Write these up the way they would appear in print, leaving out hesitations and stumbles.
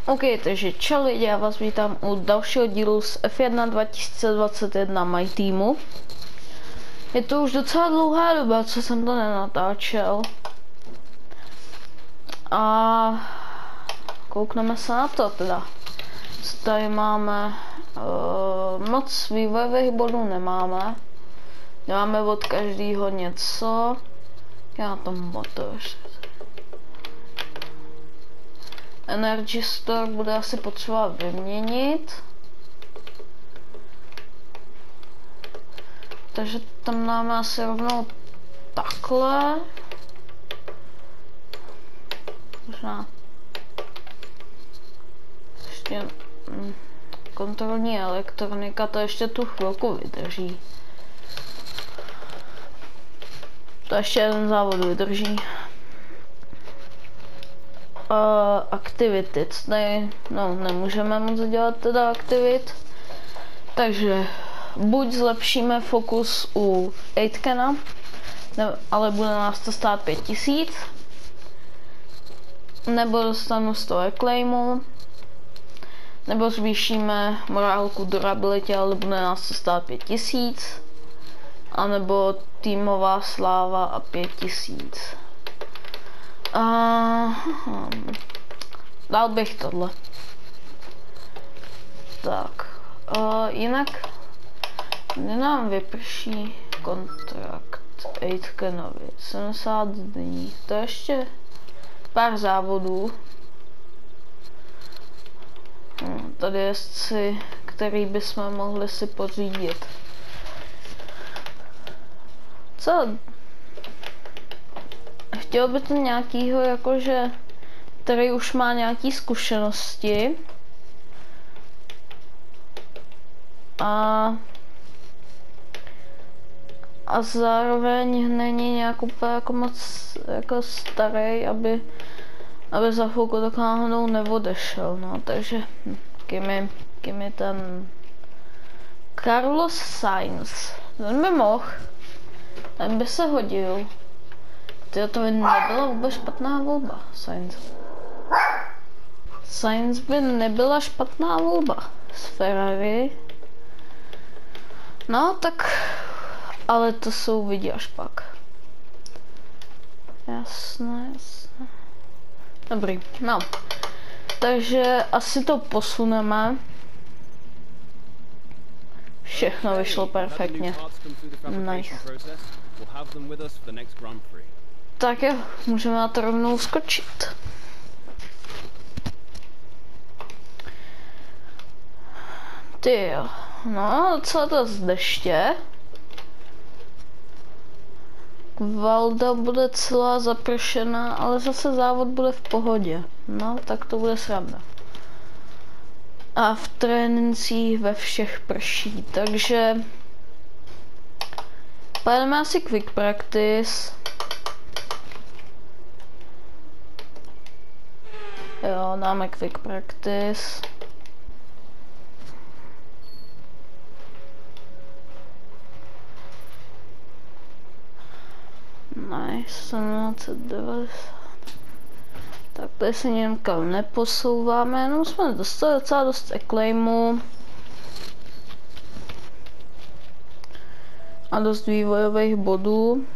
OK, takže čau lidi, já vás vítám u dalšího dílu z F1 2021 My Teamu. Je to už docela dlouhá doba, co jsem to nenatáčel. A koukneme se na to teda. Tady máme moc vývojových bodů nemáme. Máme od každého něco. Já na tom motor. Energy Store bude asi potřeba vyměnit. Takže tam dáme asi rovnou takhle. Možná ještě kontrolní elektronika, to ještě tu chvilku vydrží. To ještě jeden závod vydrží. Aktivity, tady no, nemůžeme moc dělat teda aktivit, takže buď zlepšíme fokus u 8cana, ale bude nás to stát 5000, nebo dostanu 100 acclaimů, nebo zvýšíme morálku durability, ale bude nás to stát 5000, anebo týmová sláva a 5000. Dal bych tohle. Tak. Jinak kdy nám vyprší kontrakt 8canovi? 70 dní. To je ještě pár závodů. Tady jezdci, který bychom mohli si pořídit. Co? Chtěl by to nějakýho, jakože, který už má nějaký zkušenosti a zároveň není nějak úplně jako moc jako starý, aby za chvilku tak náhodou neodešel, no, takže kým je ten Carlos Sainz, ten by mohl, ten by se hodil. To by nebyla vůbec špatná volba, Sainz. Sainz by nebyla špatná volba z Ferrari. No tak, ale to se uvidí až pak. Jasné. Dobrý, no. Takže asi to posuneme. Všechno vyšlo perfektně. Nice. Tak jo, můžeme na to rovnou skočit. Ty jo, no docela to z deště. Valda bude celá zapršená, ale zase závod bude v pohodě. No, tak to bude sranda. A v trénincích ve všech prší, takže pojedeme asi quick practice. Jo, dáme quick practice. Nice, 1790. Tak tady se někam neposouváme, jenom jsme dostali docela dost acclaimů. A dost vývojových bodů.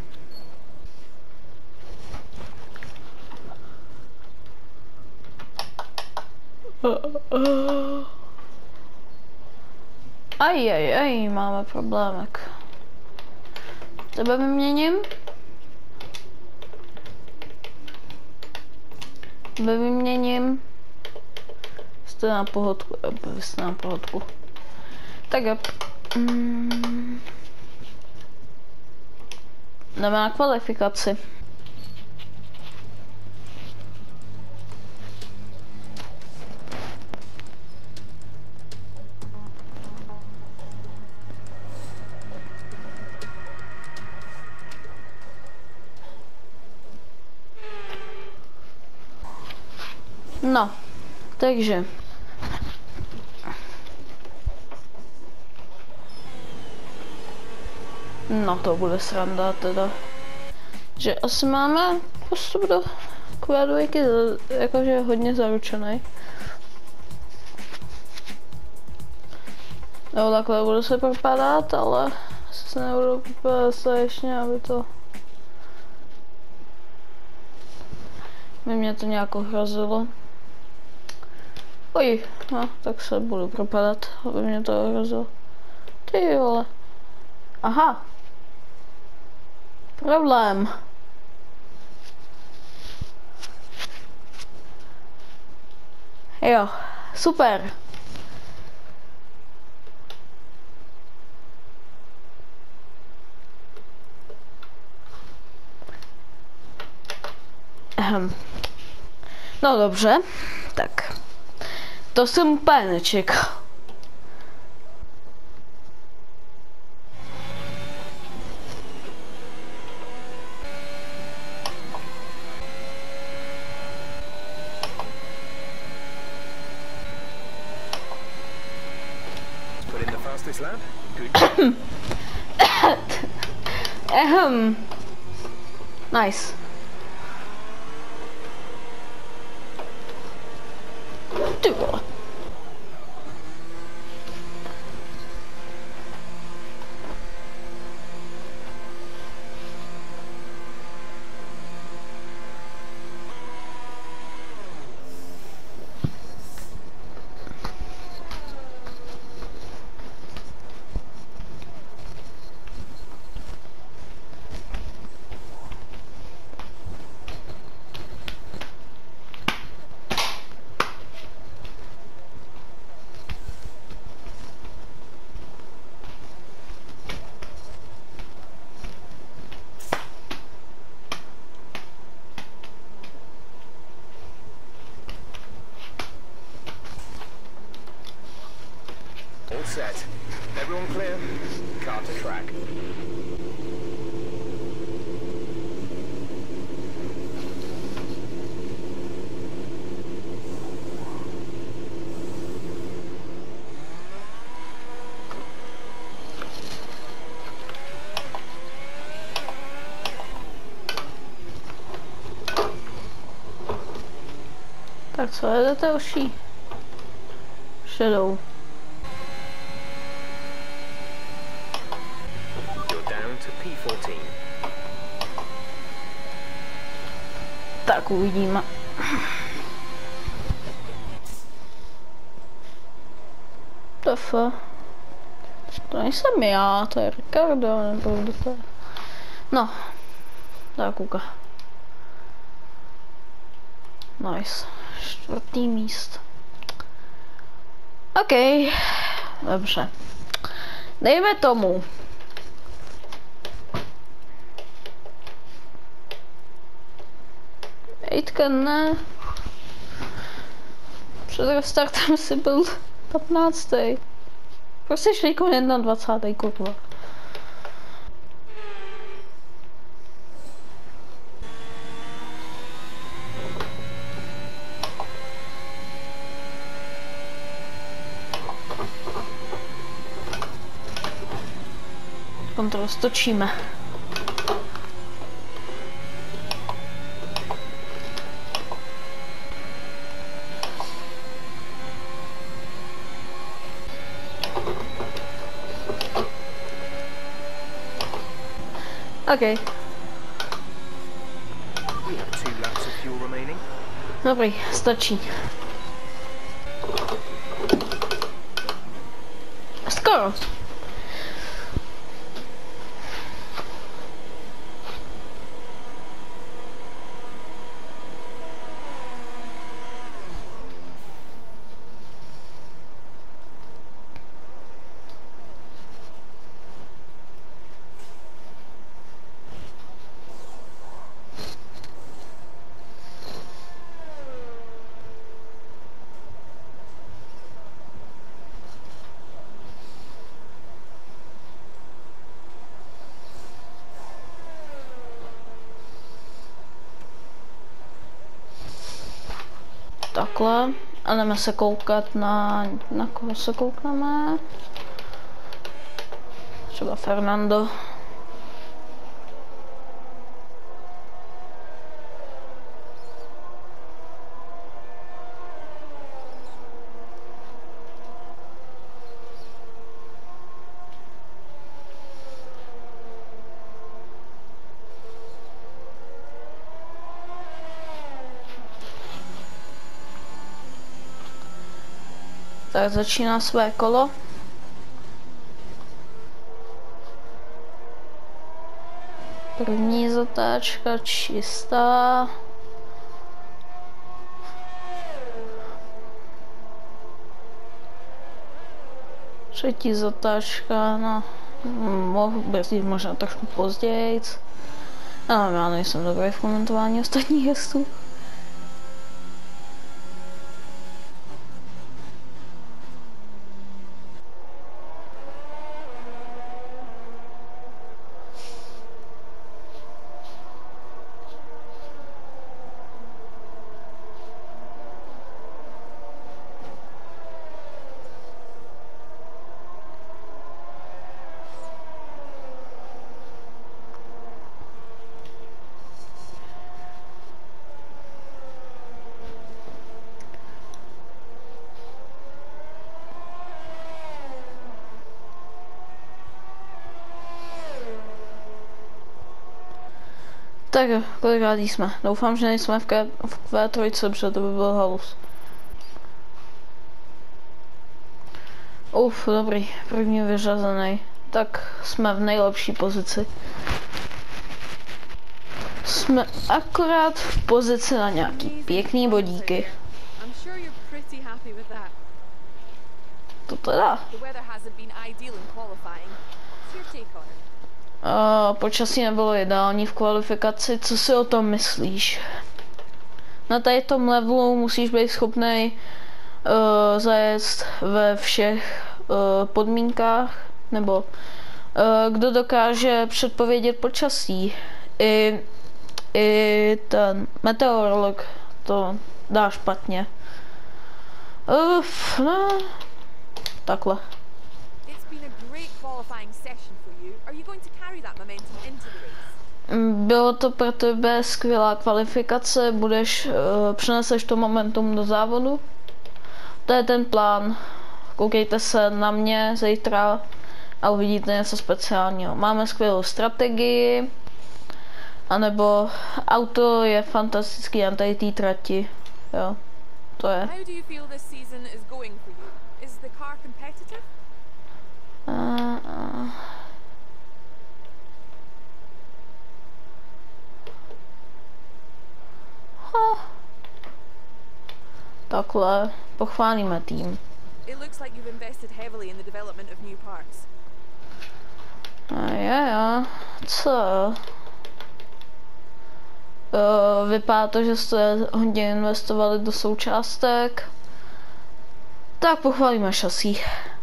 Aj, máme problémek. Tebe vyměním? Jste na pohodku, jste na pohodku. Tak jo. Jdeme na kvalifikaci. No, takže no to bude sranda teda. Že asi máme postup do Q2, jakože hodně zaručený. Jo, takhle budu se propadat, ale se nebudu propadat strašně, aby to... By mě to nějak ohrozilo. Oj, no, tak se budu propadat, aby mě to ohrozilo. Ty vole. Aha. Problém. Jo, super. No dobře, tak. To jsem úplně nečekal. Nice. Ty vole. All set. Everyone clear? Car to track. Tak co je další? Shadow. P14. Tak uvidíme. TF. To nejsem já, to je Ricardo, nebo kdo to je. No, tak kouka. Nice. 4. místo. OK. Dobře. Dejme tomu. Ejtka ne. Před restartem si byl 15. Prostě šli jako 21. kurva. Kontrol stočíme. Okay. Dobrý, stačí. Skoro. Takhle. A jdeme se koukat na koho se koukneme. Třeba Fernando. Tak začíná své kolo. První zatáčka čistá. Třetí zatáčka, no, mohu brzdit možná trošku později. Ale já nejsem dobrý v komentování ostatních hestů. Tak jo, kolikrát jsme? Doufám, že nejsme v Q3, protože to by byl halus. Dobrý, první vyřazený. Tak jsme v nejlepší pozici. Jsme akorát v pozici na nějaký pěkný bodíky. To teda. Počasí nebylo ideální v kvalifikaci, co si o tom myslíš? Na tady tom levelu musíš být schopný zajet ve všech podmínkách, nebo kdo dokáže předpovědět počasí. I ten meteorolog to dá špatně. No, takhle. Bylo to pro tebe skvělá kvalifikace, přineseš to momentum do závodu. To je ten plán. Koukejte se na mě zítra a uvidíte něco speciálního. Máme skvělou strategii, anebo auto je fantastický na té trati. Jo, to je. Takhle pochválíme tým. Jo, co? Vypadá to, že jste hodně investovali do součástek. Tak pochválíme šasí.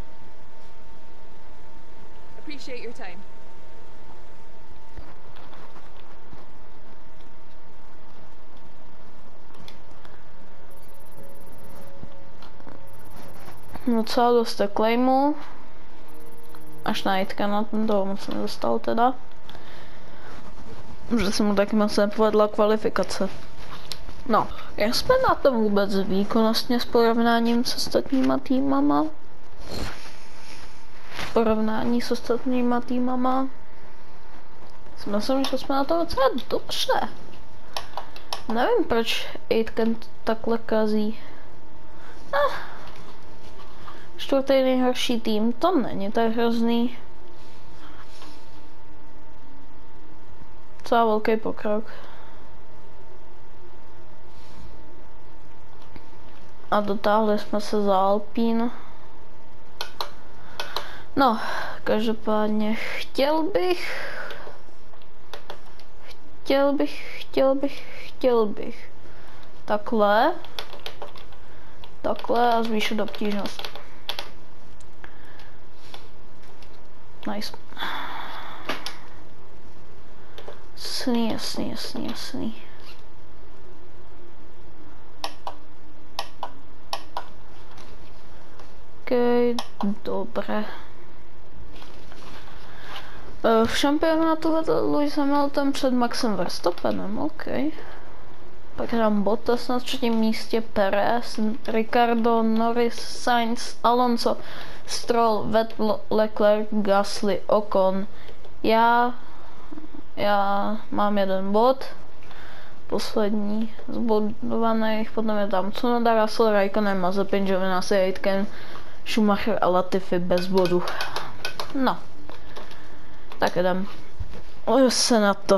Docela dost claimu. Až na Jitka na ten toho moc nedostal teda. Že se mu taky moc nepovedla kvalifikace. No, jak jsme na tom vůbec výkonnostně s porovnáním s ostatníma týmama? Porovnání s ostatníma týmama. Myslím, že jsme na tom docela dobře. Nevím, proč Aitken takhle kazí. Čtvrtý nejhorší tým, to není tak hrozný. Docela velký pokrok. A dotáhli jsme se za Alpín. No, každopádně chtěl bych. Takhle a zvýšit obtížnost. Nice. Jasný. Okej, dobré. V šampionátu vedl Lewis Hamilton před Maxem Verstappenem, okej. Pak dám Bottas na třetím místě, Perez, Ricardo, Norris, Sainz, Alonso, Stroll, Vettel, Leclerc, Gasly, Ocon. Já mám jeden bod. poslední zbudovaných, potom je tam Tsunoda, Russell, Raikkonen, Mazepin, Giovinazzi, Aitken, Schumacher a Latifi bez bodu. No, tak jdem se na to.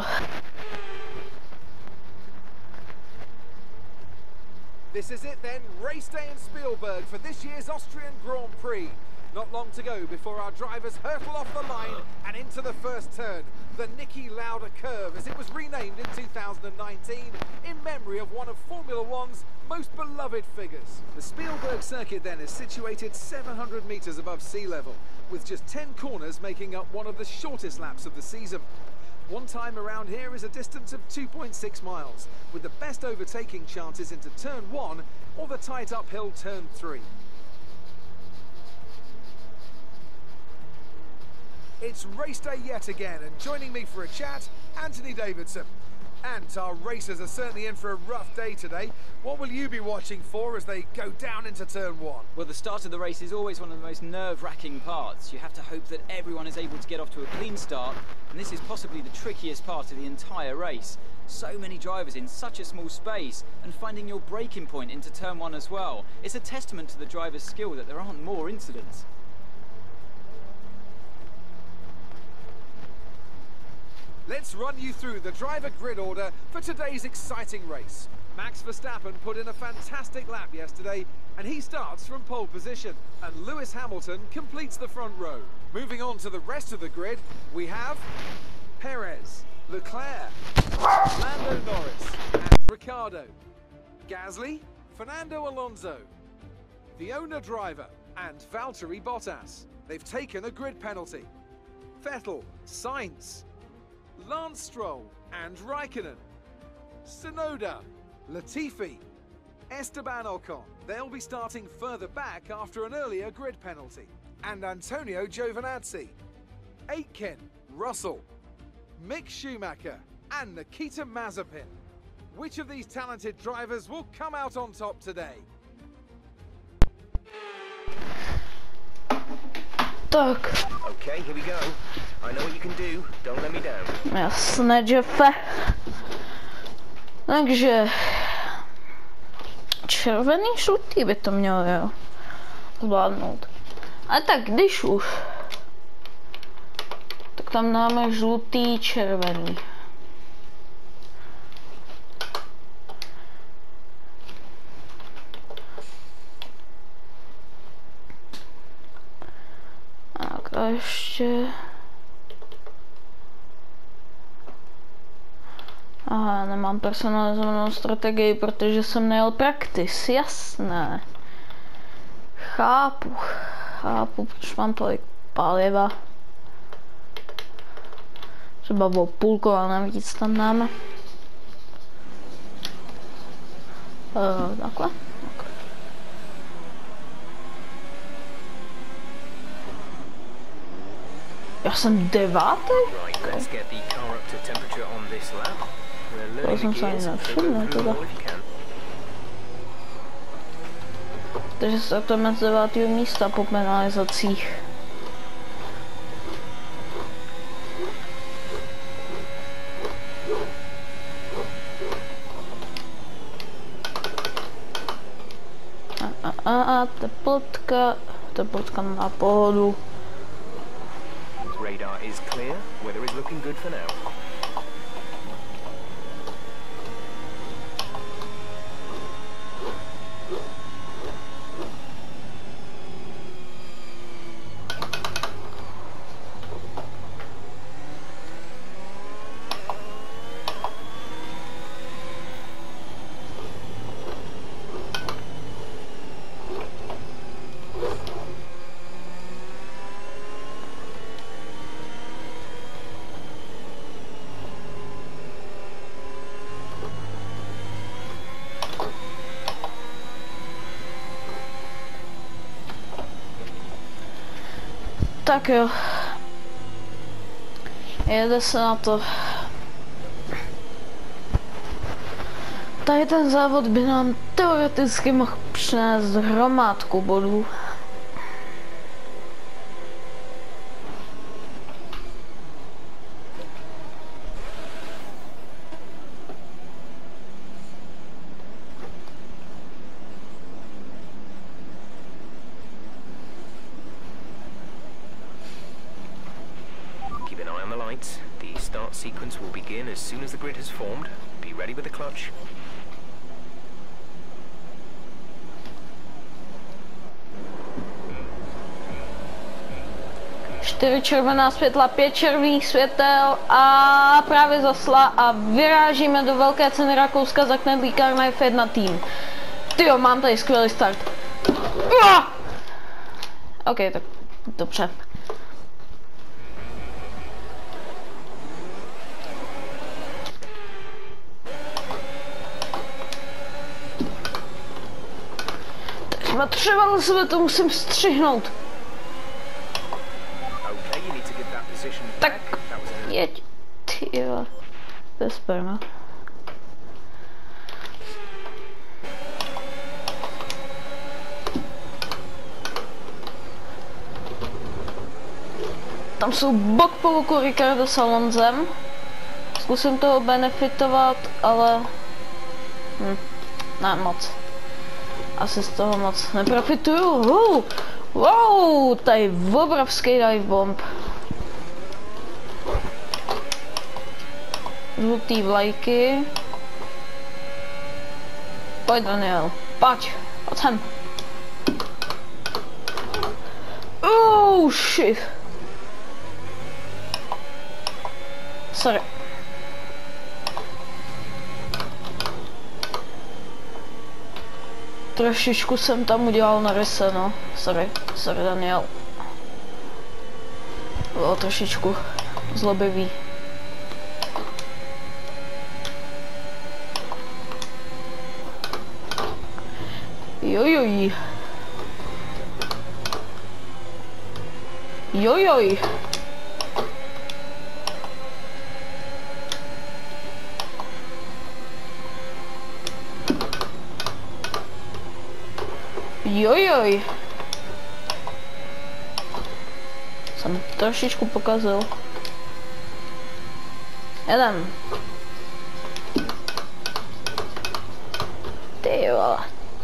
This is it then, race day in Spielberg for this year's Austrian Grand Prix. Not long to go before our drivers hurtle off the line and into the first turn, the Niki Lauda curve, as it was renamed in 2019 in memory of one of Formula One's most beloved figures. The Spielberg circuit then is situated 700 metres above sea level, with just 10 corners making up one of the shortest laps of the season. One time around here is a distance of 2.6 miles, with the best overtaking chances into turn 1 or the tight uphill turn 3. It's race day yet again, and joining me for a chat, Anthony Davidson. And our racers are certainly in for a rough day today. What will you be watching for as they go down into turn 1? Well, the start of the race is always one of the most nerve-wracking parts. You have to hope that everyone is able to get off to a clean start, and this is possibly the trickiest part of the entire race. So many drivers in such a small space, and finding your braking point into turn 1 as well. It's a testament to the driver's skill that there aren't more incidents. Let's run you through the driver grid order for today's exciting race. Max Verstappen put in a fantastic lap yesterday, and he starts from pole position, and Lewis Hamilton completes the front row. Moving on to the rest of the grid, we have Perez, Leclerc, Lando Norris, and Ricciardo, Gasly, Fernando Alonso, the owner driver, and Valtteri Bottas. They've taken a grid penalty. Vettel, Sainz, Lance Stroll and Raikkonen, Tsunoda, Latifi, Esteban Ocon. They'll be starting further back after an earlier grid penalty. And Antonio Giovinazzi, Aitken, Russell, Mick Schumacher and Nikita Mazepin. Which of these talented drivers will come out on top today? Tak. Okay, here we go. I know what you can do. Don't let me down. Jasné, Jeffe. Takže červený, žlutý by to mělo, jo, zvládnout. A tak když už, tak tam dáme žlutý, červený. Tak a ještě... Aha, nemám personalizovanou strategii, protože jsem nejel practice, jasné. Chápu, proč mám tolik paliva. Třeba o půlku, ale navíc tam dáme. Takhle. Okay. Já jsem 9. Right, let's get the car up to temperature on this lap. To jsem se ani nevšiml, teda. Takže startujeme z 9. místa po penalizacích. teplotka na pohodu. Radar is clear. Weather is looking good for now. Tak jo. Jede se na to. Tady ten závod by nám teoreticky mohl přinést hromádku bodů. right. The start sequence will begin as soon as the grid has formed. Be ready with the clutch. Čtyři červená světla, 5 červených světel a právě zasla a vyrážíme do velké ceny Rakouska za knedlíkárna F1 tým. Tyjo, mám tady skvělý start. OK, tak dobře. Tak třeba na sebe to musím střihnout. Tak jeď, tyjo, to je sperma. Tam jsou bok po boku Ricardo s Alonsem. Zkusím toho benefitovat, ale ne moc. Asi z toho moc neprofituju. Wow, tady obrovský dive bomb. Žlutý vlajky. Pojď Daniel, pojď sem. Oh shit. Sorry. Trošičku jsem tam udělal na ryse, no. Sorry Daniel. Bylo trošičku zlobivý. Jojoj. Jojoj. Jojoj. Jsem trošičku pokazil. Jeden. Ty vole.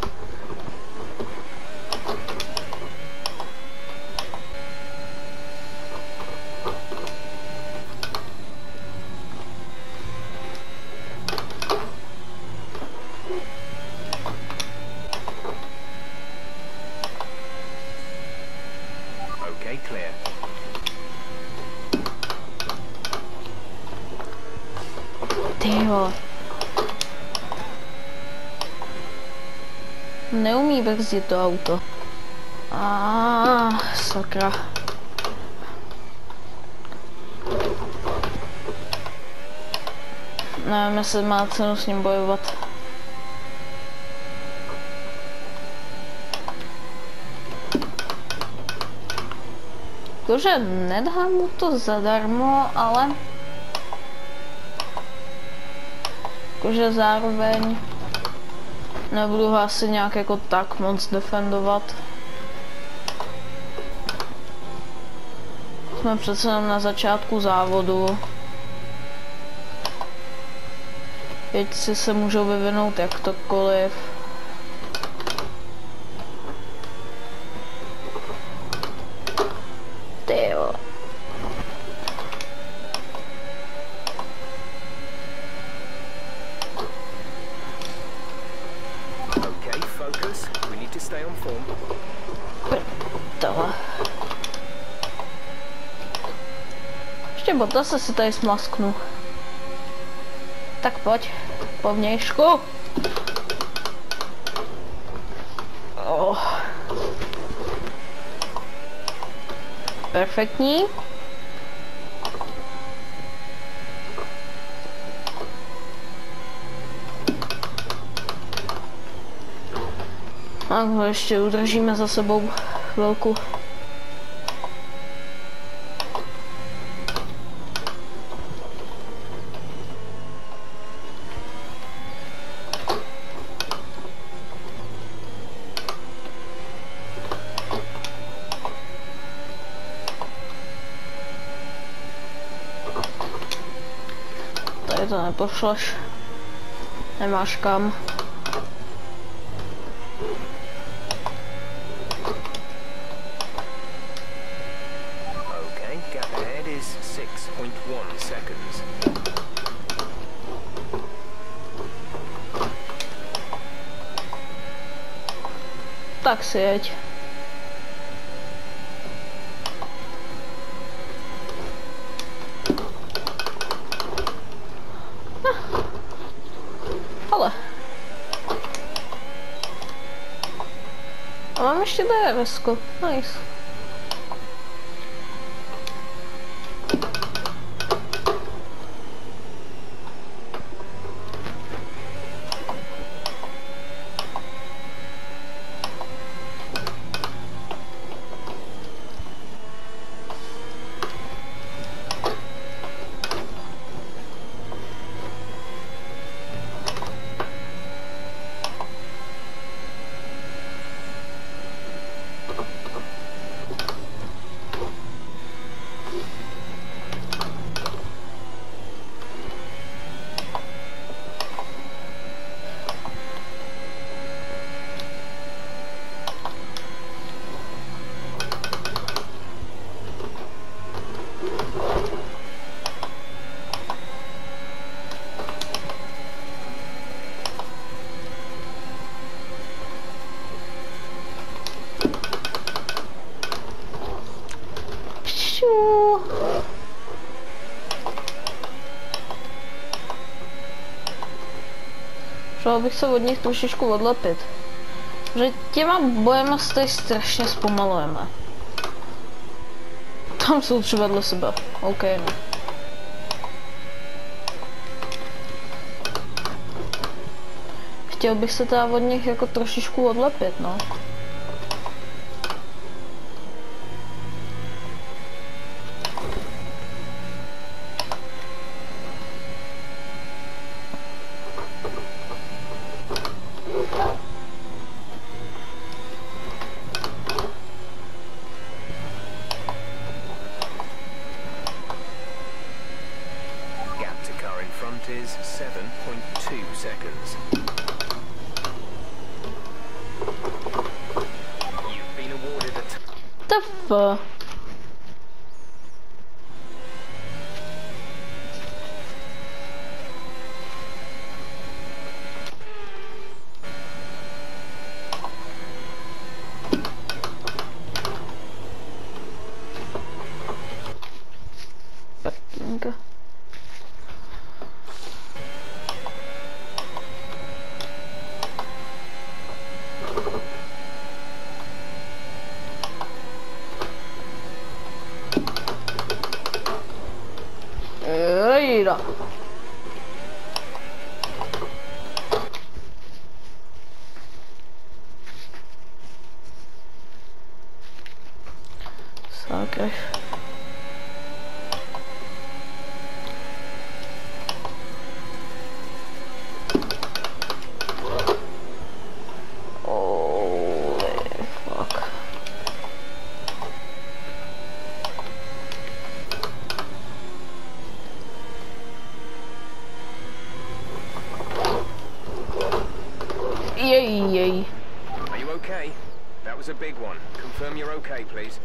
Tyjo. Neumí brzdit to auto. Sakra. Nevím, jestli má cenu s ním bojovat. Jakože nedám mu to zadarmo, ale jakože zároveň nebudu ho asi nějak jako tak moc defendovat. Jsme přece na začátku závodu. Jeďci se můžou vyvinout jakkoliv. Tyjo. Okay, focus. We need to stay on form. Tohle. Ještě Bottase si tady smasknu. Tak pojď, po vnějšku. Perfektní. A ho ještě udržíme za sebou chvilku. Tady to nepošleš. Nemáš kam. Okay, gap ahead is 6. 6.1 seconds. Tak si jeď. Ale. A mám ještě DRS-ko. Nice. Šel bych se od nich trošičku odlepit. Že těma bojema se tady strašně zpomalujeme. Tam jsou tři vedle sebe. OK, no. Chtěl bych se teda od nich jako trošičku odlepit, no. Is 7.2 seconds. You've been awarded a The fuck? Peklinka. Ejda. Sakra. Holy fuck. Yay. Are you okay? That was a big one. Confirm you're okay, please.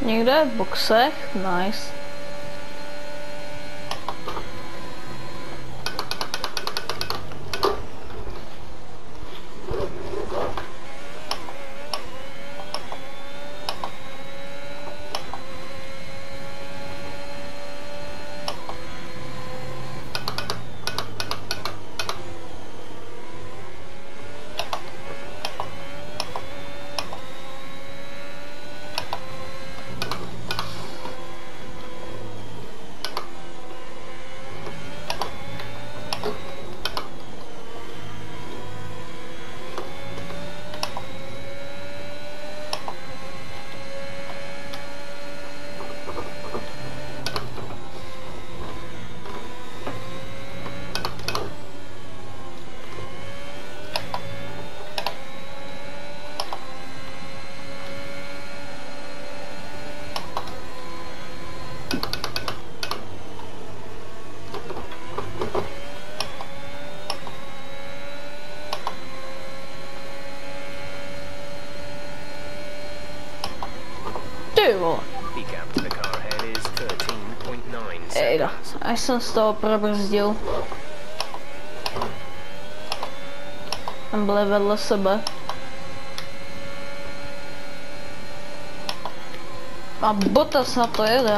Někde v boxech, nice. Ty vole. The gap to the car ahead is 13.9 Ejda, seconds. až jsem z toho probrzdil. Tam byly vedle sebe. A Bottas na to jede.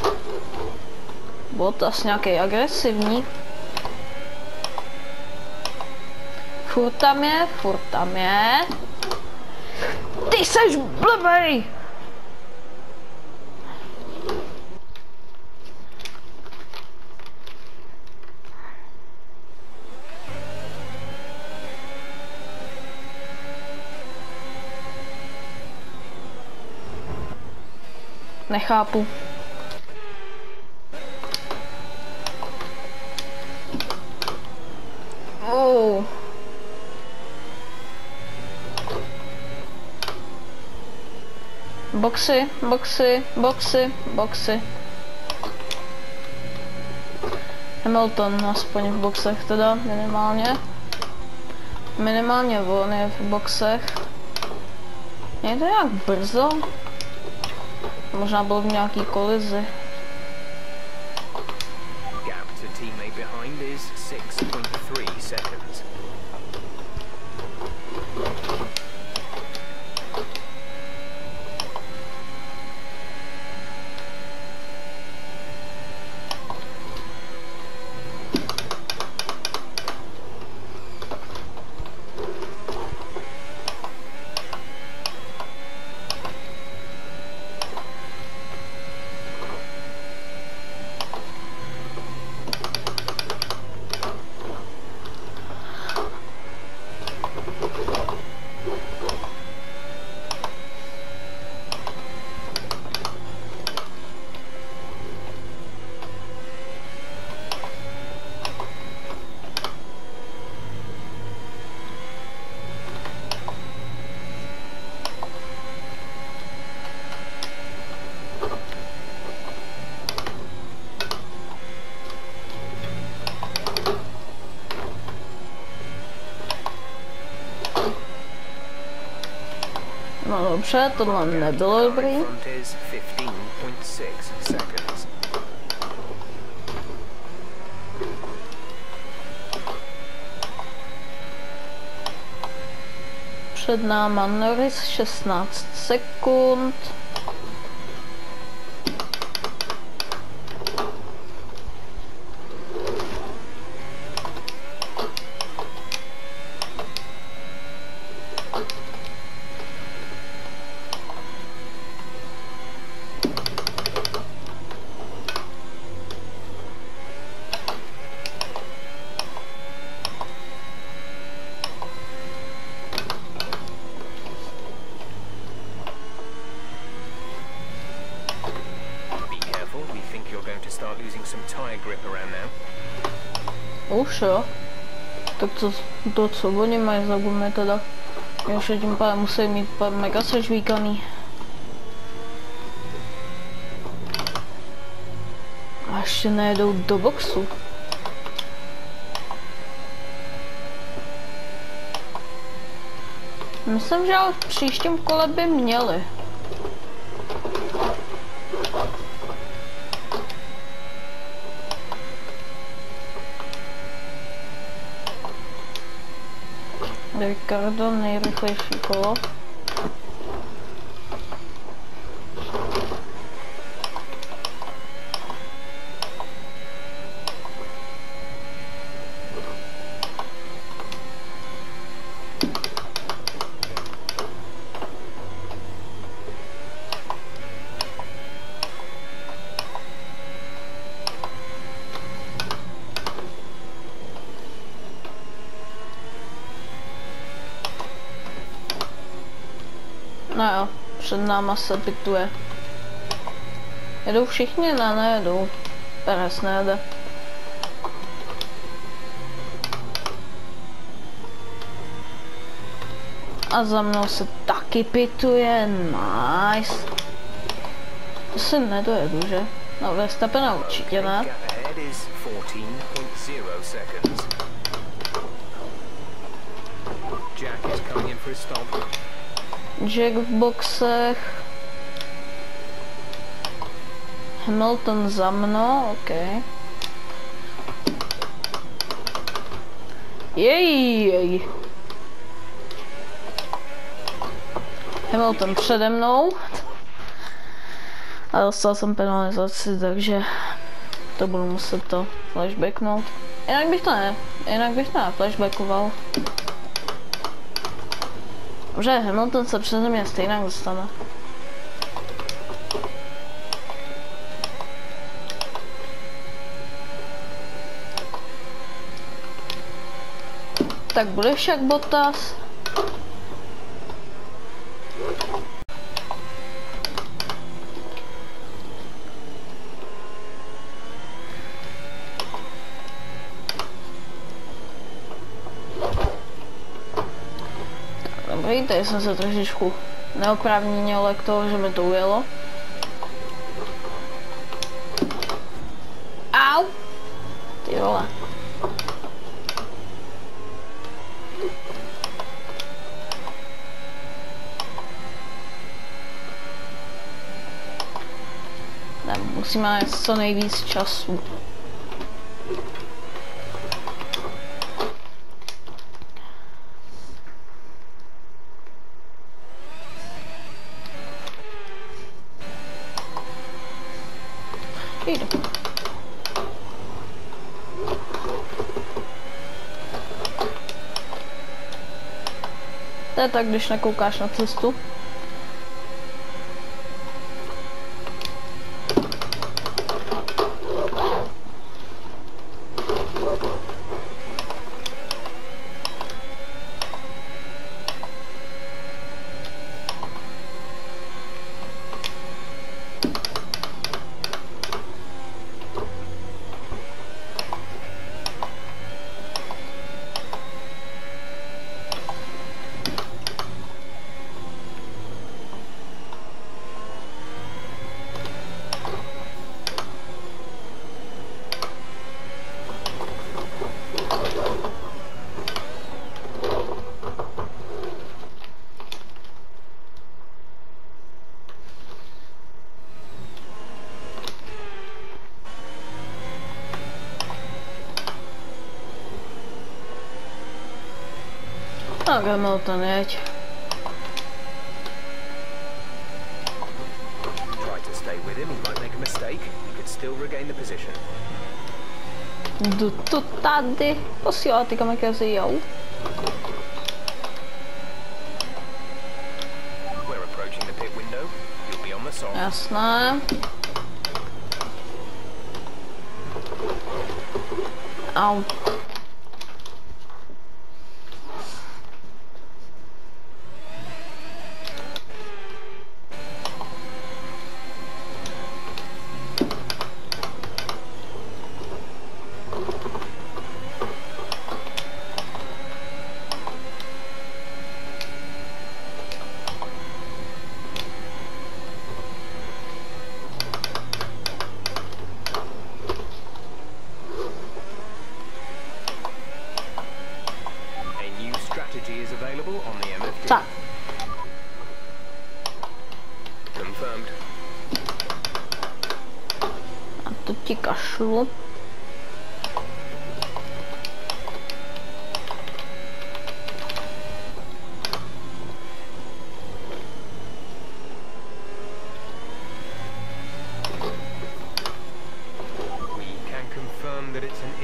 Bottas nějaký agresivní. Furt tam je. Ty seš blbej! Nechápu. Oh. Boxy. Hamilton aspoň v boxech teda, minimálně. Minimálně on je v boxech. Je to nějak brzo? Možná byl v nějaký kolizi. Gap to teammate behind is 6.3 seconds. No dobře, tohle nebylo dobrý. Front is 15.6 seconds. Před náma Norris 16 sekund. Start losing some tire grip around now. Už jo. Tak to co oni mají za gumy teda. Ještě tím pádem musí mít mega sežvíkaný. A ještě nejedou do boxu. Myslím, že ale v příštím kole by měli. Ricardo, nejrychlejší kolo. No jo, před náma se pituje. Jedou všichni? Ne, nejedou. Perez nejede. A za mnou se taky pituje, nice. To si nedojedu, že? No, Verstappena určitě ne. Jack v boxech. Hamilton za mnou, ok. Jej. Hamilton přede mnou. A dostal jsem penalizaci, takže to budu muset to flashbacknout. Jinak bych to flashbackoval. Že Hamilton se přeze mě stejně dostane. Tak budeš jak Bottas. Dobrý, tady jsem se trošičku neoprávněně lek toho, že mi to ujelo. Au! Ty vole. Ne, musíme mít co nejvíc času. Jdu. To je tak, když nekoukáš na cestu. Tak Hamilton, jeď. Jdu to tady. Posílá ty kamikaze, jo. Jasné. Au. Tak. A to ti kašlu.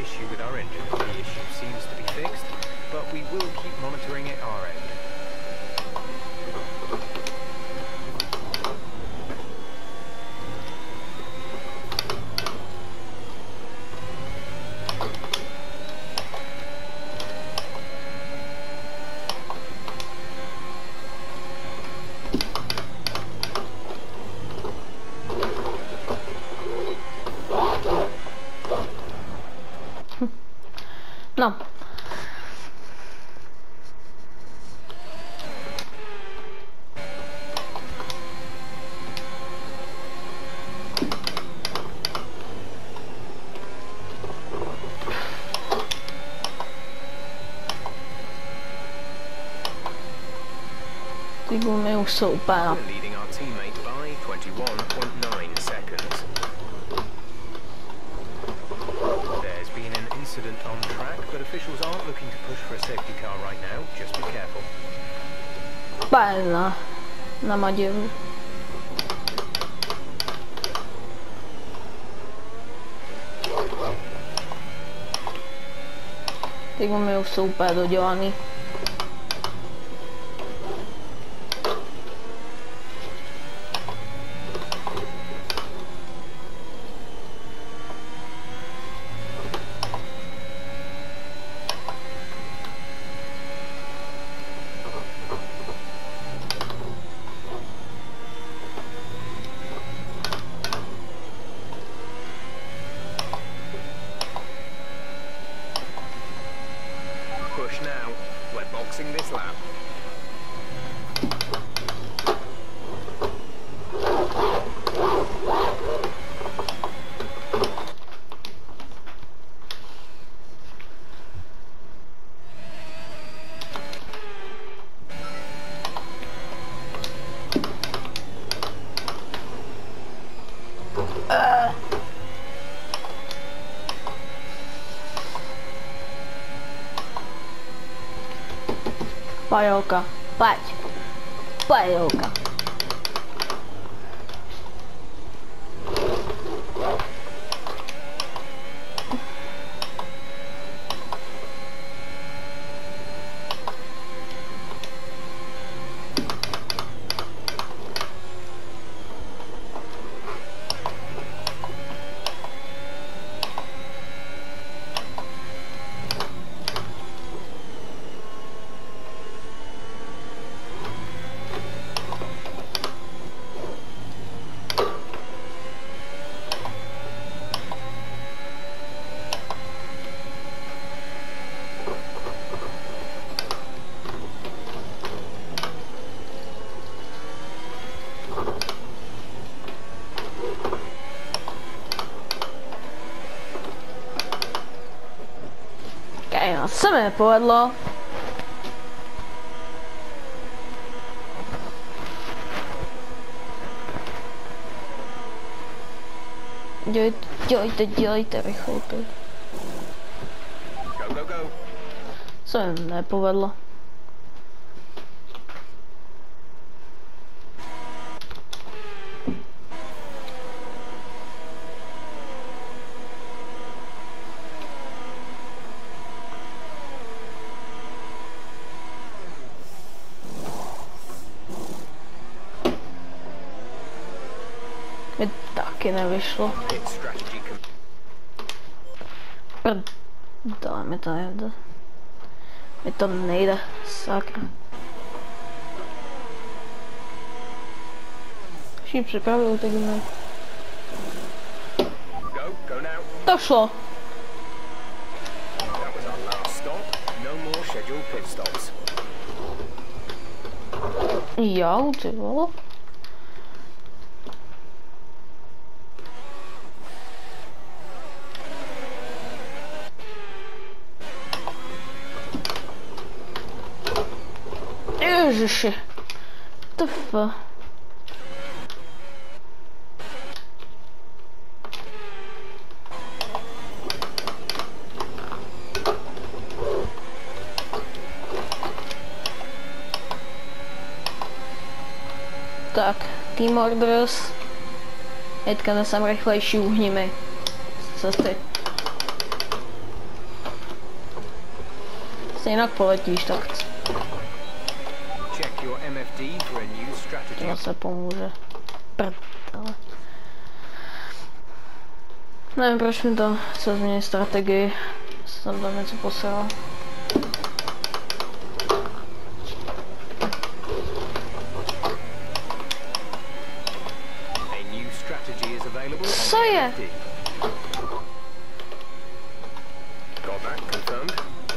issue with our engine. The issue seems to be fixed, but we will keep monitoring it our end. No. Ty gumy už jsou úplně. Leading our teammate by 21.9 seconds. There's been an incident on track, but officials aren't looking to push for a safety car right now. Just be careful. Bella. Na Maděru. Ty gumy už jsou úplně dodělaný. Push now. We're boxing this lap. Pajolka, pojď. Pajolka. Se mi nepovedlo. Dělejte rychle. Go, go, go. Se mi nepovedlo. Mi taky nevyšlo. Pit strategy Dá mi to nejde. Mi to nejde, sakra. Všichni připravují teď mě. Go, go now. To šlo. That was our last stop. No more scheduled pit stops. Jo, ty vole. Ježiši. TF. Tak, Team Orders. Teďka nesem rychlejší, uhni mi z cesty. Jinak poletíš, tak Check your MFD for a new strategy. to se pomůže. Prdele. Nevím, proč mi to chce změnit strategii. Jsem tam něco posral. A new strategy is available on Co je? MFD. Got that confirmed?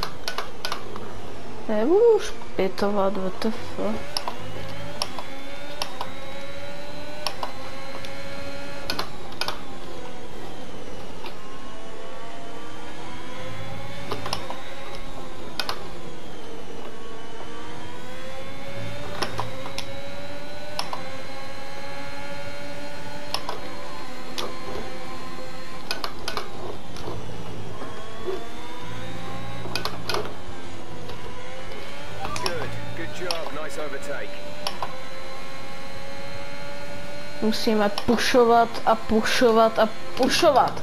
Nebudu už pitovat, WTF. Good job, nice overtake. Musíme pušovat a pušovat a pušovat.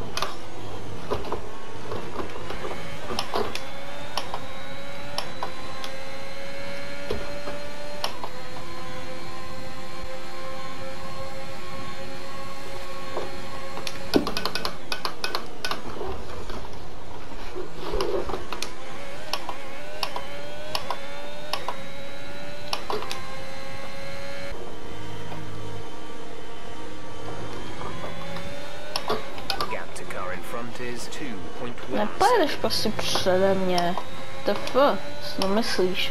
Gap to car in front is 2.1. Nepojedeš prostě přede mě. TF, si to myslíš?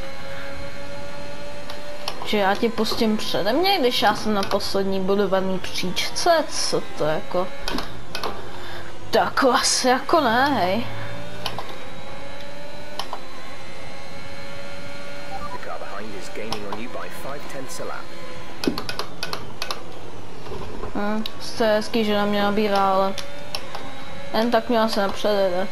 Že já ti pustím přede mě, když já jsem na poslední budovaný příčce? Co to jako? To jako asi jako ne, hej. The car behind is gaining on you by 5/10 a lap. To je hezký, že na mě nabírá, ale jen tak mě asi nepředjede.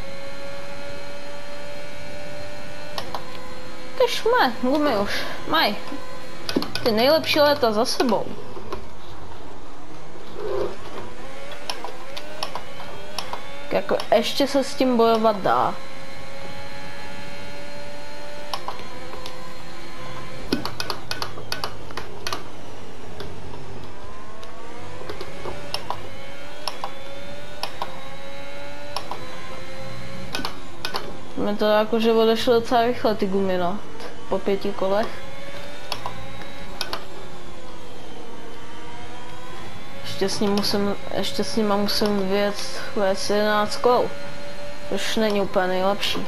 Kežme, gumy už, maj. Ty nejlepší léta za sebou. Jako ještě se s tím bojovat dá. Mi to jakože odešlo docela rychle ty gumy, no. Po 5 kolech. Ještě s nima musím vyjet 11 kol. Což není úplně nejlepší.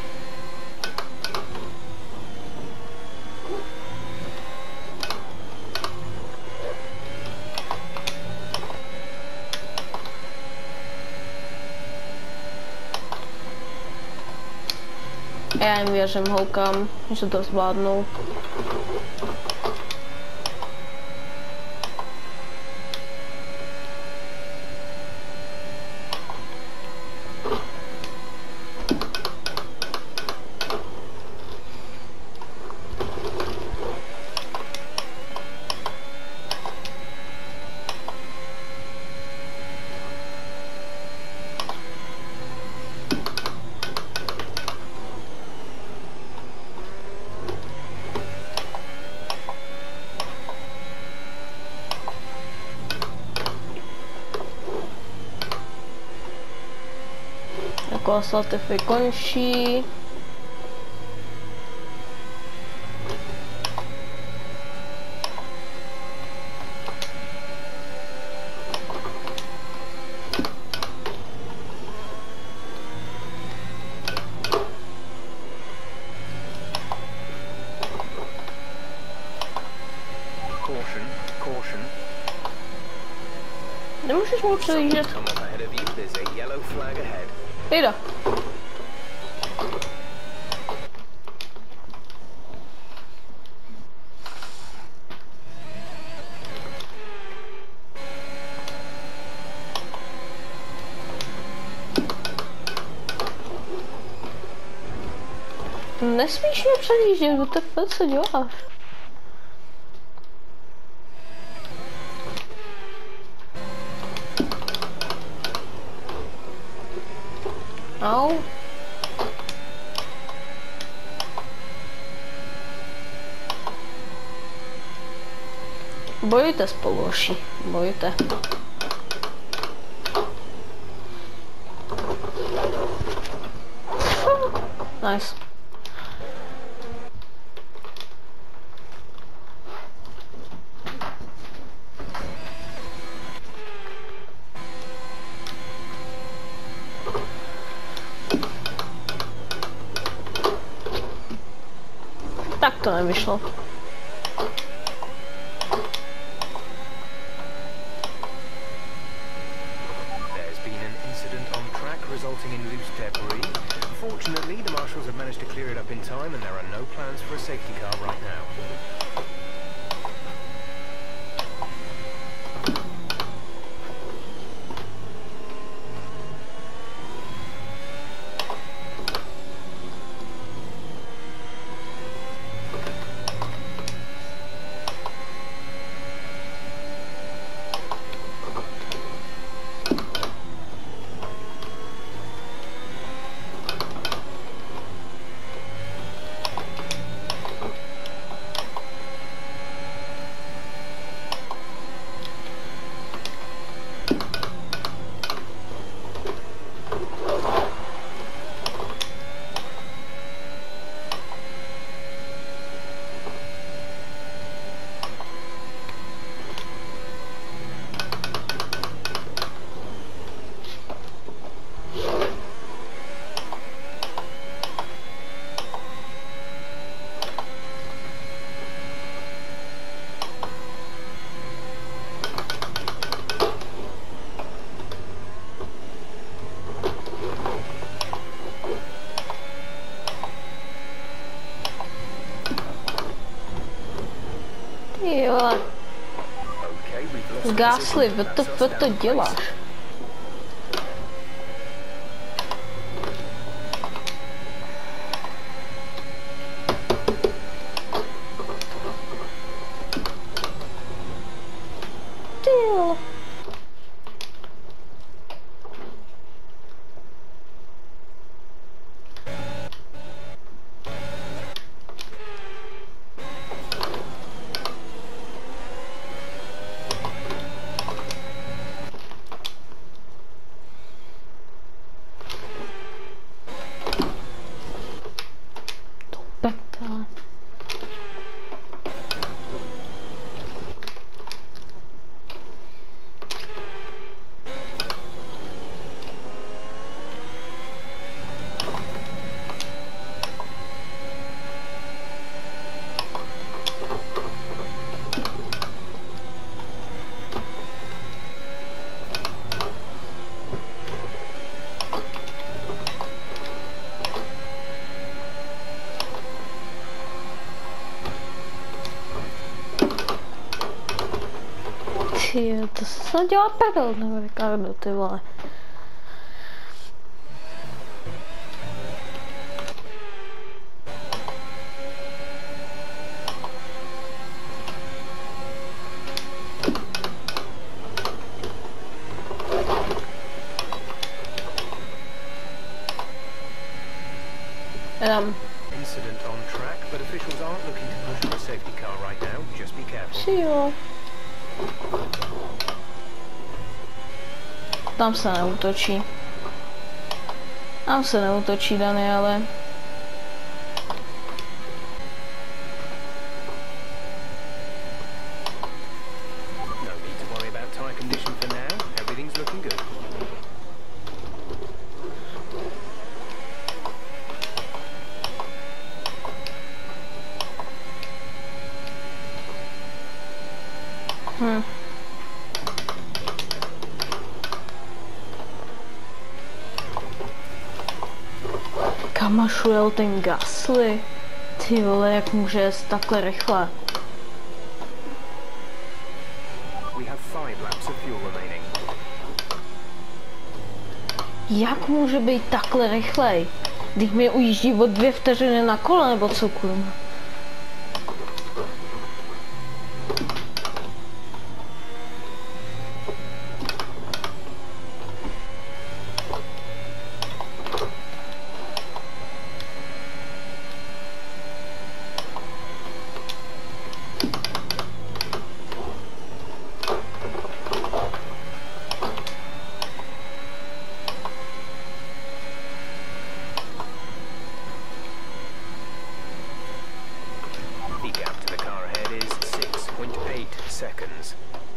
Já jim věřím, houkám, že to zvládnou. Jako Latify končí. Caution. Nemůžeš mu předjíždět. Come up ahead of you. There's a yellow flag ahead. Jde. Nesmíš mě předjíždět, co děláš? Au. Bojujte spolu, hoši. Bojujte. Nice. Tak to nevyšlo. There's been an incident on track resulting in loose debris. Fortunately, the marshals have managed to clear it up in time and there are no plans for a safety car right now. Jo, Okay, we've lost the zgásli, position. what That's us to down děláš? twice. Ty jo. Pekta. Ty jo, to se snad dělá prdel, nebo Ricardo, ty vole. Incident on track, but officials aren't looking to push for a safety car right now. Just be careful. Ty jo. Tam se neútočí. Tam se neútočí, Daniele. No need to worry about tyre condition for now. Everything's looking good. Kam až ujel ten Gasly? Ty vole, jak může jet takhle rychle? We have 5 laps of fuel remaining. Jak může být takhle rychlej? Když mi ujíždí o 2 vteřiny na kole, nebo co kurva? seconds.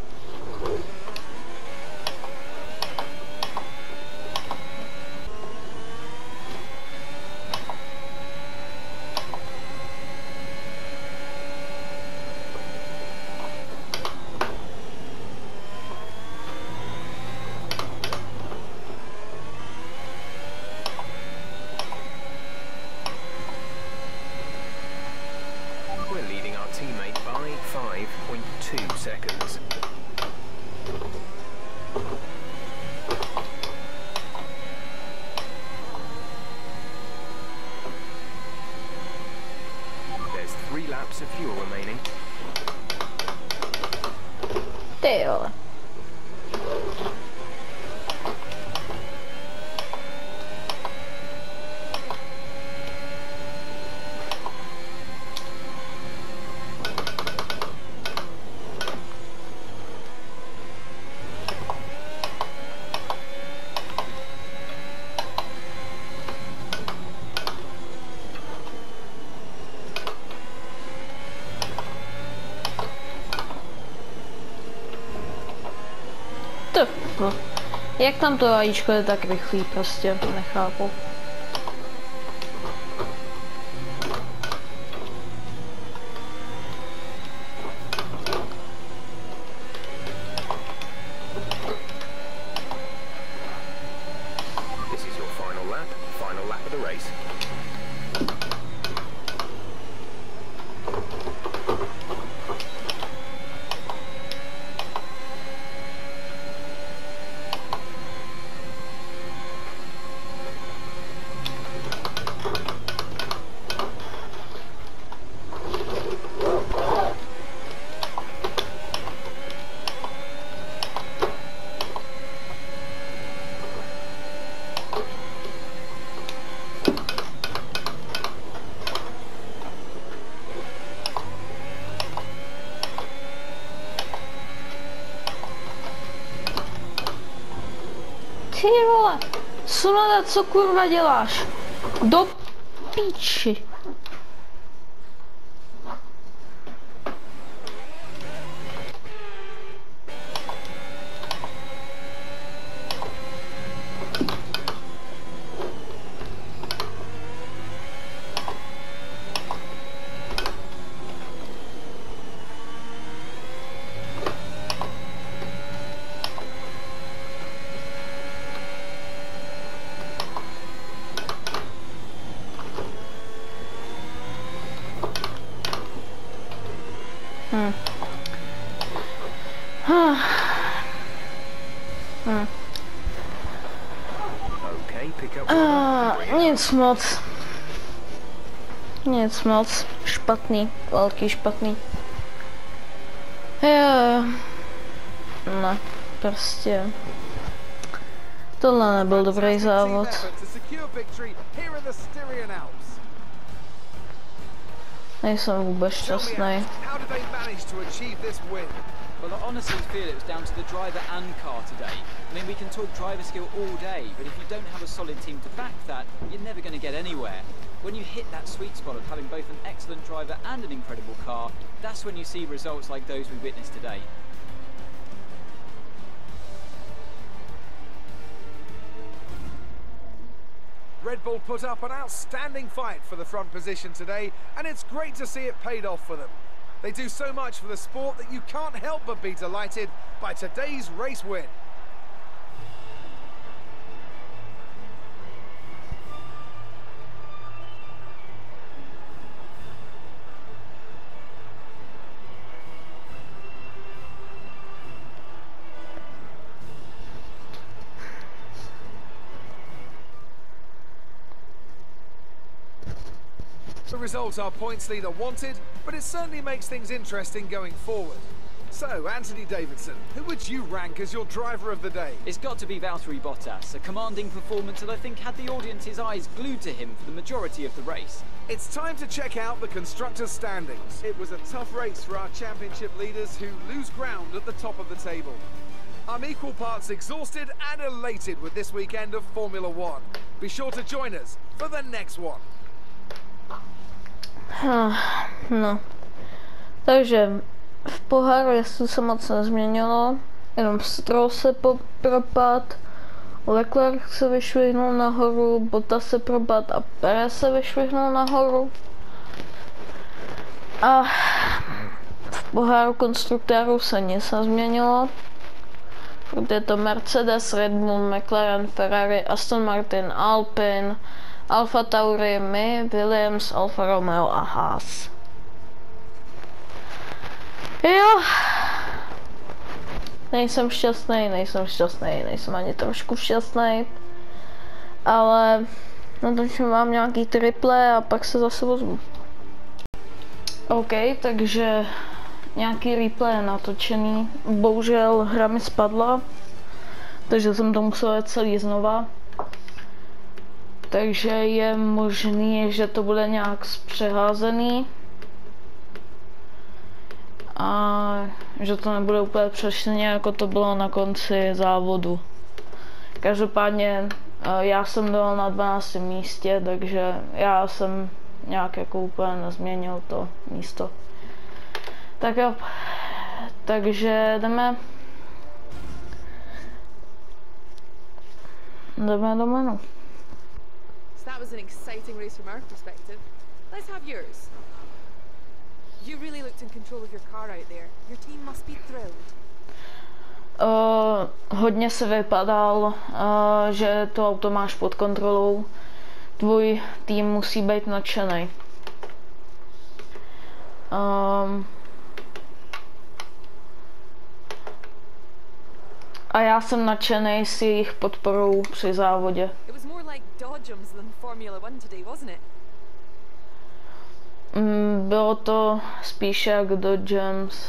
Teammate by 5.2 seconds. There's 3 laps of fuel remaining. Ty vole. No. Jak tam to AIčko je tak rychlý, prostě nechápu. This is your final lap of the race. Ty vole, Sunada, co kurva děláš? Do píči. Okay, pick up. Nic moc. Nic moc. Špatný. Velký špatný. Jo. Ne, prostě. Tohle nebyl dobrý závod. Nejsem vůbec šťastný. Well, I honestly feel it was down to the driver and car today. I mean, we can talk driver skill all day, but if you don't have a solid team to back that, you're never going to get anywhere. When you hit that sweet spot of having both an excellent driver and an incredible car, that's when you see results like those we witnessed today. Red Bull put up an outstanding fight for the front position today, and it's great to see it paid off for them. They do so much for the sport that you can't help but be delighted by today's race win. The result our points leader wanted, but it certainly makes things interesting going forward. So, Anthony Davidson, who would you rank as your driver of the day? It's got to be Valtteri Bottas, a commanding performance that I think had the audience's eyes glued to him for the majority of the race. It's time to check out the constructors' standings. It was a tough race for our championship leaders who lose ground at the top of the table. I'm equal parts exhausted and elated with this weekend of Formula One. Be sure to join us for the next one. No. Takže v poháru jezdců se moc nezměnilo, jenom Stroll se propad, Leclerc se vyšvihnul nahoru, Bottas se propad a Perez se vyšvihnul nahoru. A v poháru konstruktérů se nic nezměnilo. Furt je to Mercedes, Red Bull, McLaren, Ferrari, Aston Martin, Alpine, Alfa Tauri, Williams, Alfa Romeo a Haas. Jo. Nejsem šťastný, ani trošku šťastný. Ale natočím vám nějaký triple a pak se zase ozvu. OK, takže nějaký replay je natočený. Bohužel hra mi spadla, takže jsem to musel celý znova. Takže je možný, že to bude nějak zpřeházený. A že to nebude úplně přesně jako to bylo na konci závodu. Každopádně já jsem byl na 12. místě, takže já jsem nějak jako úplně nezměnil to místo. Tak jo, takže jdeme do menu. So that was an exciting race from our perspective. Let's have yours. You really looked in control of your car out there. Your team must be thrilled. Hodně se vypadal, že to auto máš pod kontrolou. Tvůj tým musí být nadšený. A já jsem nadšený s jejich podporou při závodě. It was more like Dodgems than Formula 1 today, wasn't it? Bylo to spíše jak Dodgems.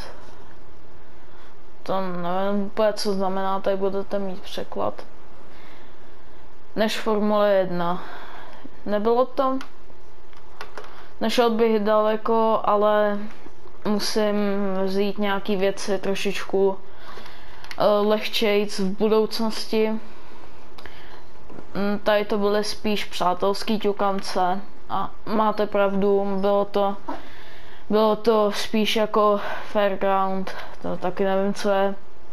To nevím úplně, co znamená, tady budete mít překlad. Než Formule 1. Nebylo to. Nešel bych daleko, ale musím vzít nějaký věci trošičku lehčejc v budoucnosti. Tady to byly spíš přátelský ťukance a máte pravdu, bylo to spíš jako fairground, to taky nevím, co je.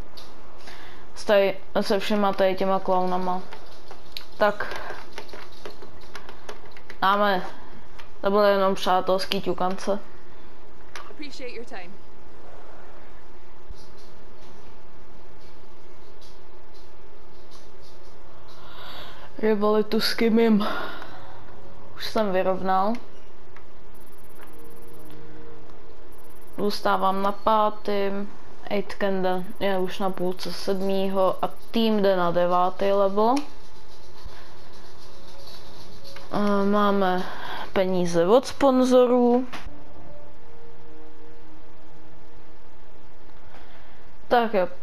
Se všema tady těma klaunama. Tak máme, to byly jenom přátelský ťukance. Appreciate your time. Rivalitu s Kimim už jsem vyrovnal. Zůstávám na 5. Aitken je už na půlce 7. a tým jde na 9. level. Máme peníze od sponzorů. Tak jo.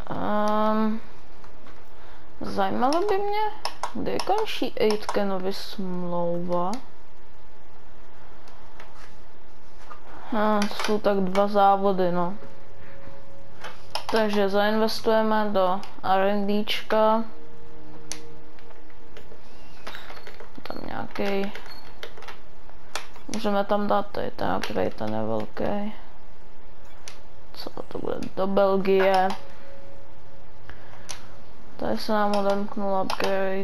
Zajímalo by mě, kdy končí Aitkenovi smlouva. Jsou tak 2 závody, no. Takže zainvestujeme do R&Dčka. Tam nějaký. Můžeme tam dát tady ten upgrade, ten je velký. Co to bude? Do Belgie. Tady se nám odemknul upgrade.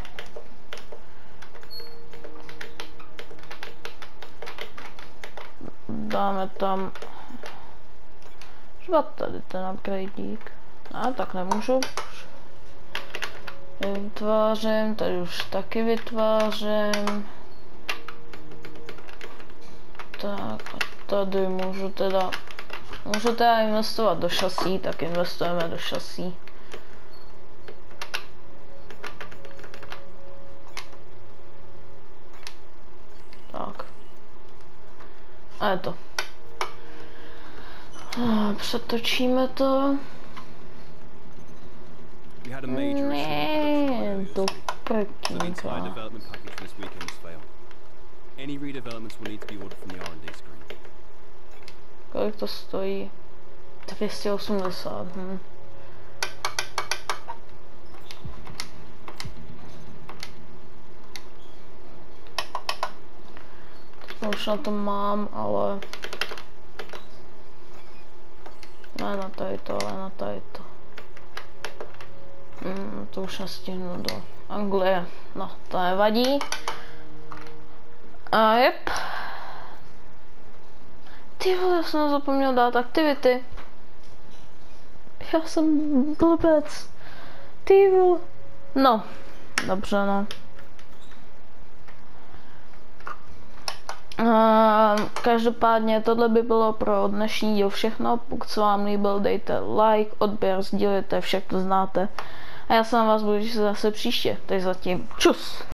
Dáme tam třeba tady ten upgradeík. A tak nemůžu. Vytvářím, tady už taky vytvářím. Tak a tady můžu teda investovat do šasí, tak investujeme do šasí. Tak. A je to. Přetočíme to. Ne, to prkínka. Kolik to stojí? 280. Už na to mám, ale Ale na tady to. To už nestihnu do Anglie. No, to nevadí. A jep. Ty vole, já jsem zapomněl dát aktivity. Já jsem blbec. Ty vole. No, dobře no. Každopádně tohle by bylo pro dnešní díl všechno. Pokud se vám líbil, dejte like, odběr, sdílejte, všechno znáte. A já se na vás budu zase příště. Takže zatím čus.